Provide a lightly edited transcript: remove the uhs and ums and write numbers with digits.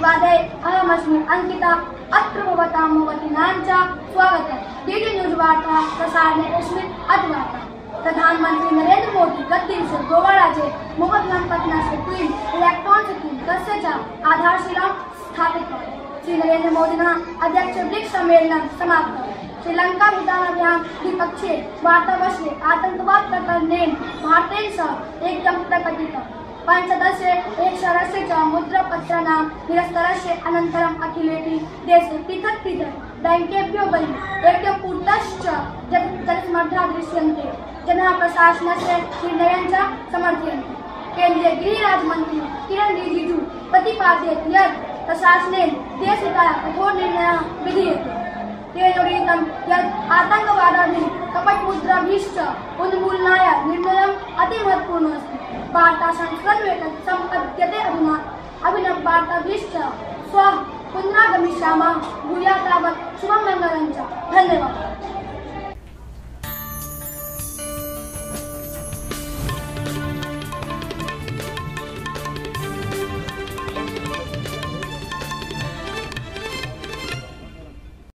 धन्यवादे अहमस्मि अंकिता अत्र भवतां भवतीनां च स्वागतम्। डीडी न्यूज वार्ता प्रसारणे अस्मिन् अद्वार्ता प्रधानमंत्री नरेंद्र मोदी गत दिवसे गोवा राज्ये मुखपत्तनस्य ट्वीन इलेक्ट्रॉन सिटी तस्य च आधारशिलां स्थापितवान्। श्री नरेंद्र मोदिना अध्यक्ष ब्रिक्स सम्मेलनं समाप्तं। श्रीलंका भूटानाभ्यां द्विपक्षीय वार्तावसरे आतंकवाद प्रकरणेन भारतेन सह ऐक्यं प्रकटितम्। पंचदशे एकशरस्य च मुद्रापत्राणां निरस्तरस्य अनन्तरम् अखिलेऽपि देशे पृथक् पृथक् बैंकेभ्यो बहिः ऐक्यपूर्तश्च जनसमर्थाः दृश्यन्ते। जनाः प्रशासनस्य निर्णयं च समर्थयन्ति। केन्द्रीय गृहराज्यमन्त्री किरण रिजिजू प्रतिपादयत् यत् प्रशासनेन देशहिताय कठोर निर्णयः विधीयते। तेनोक्तं यत् आतंकवादाभिः कपटमुद्राभिश्च उन्मूलनाय निर्णयम् अतिमहत्त्वपूर्णः अस्ति। वार्ता संस्करणम् सम्पद्यते। अधुना अभिनववार्ताभिश्च श्वः पुनरागमिष्यामः। भूयात् तावत् शुभं मङ्गलं च। धन्यवादः।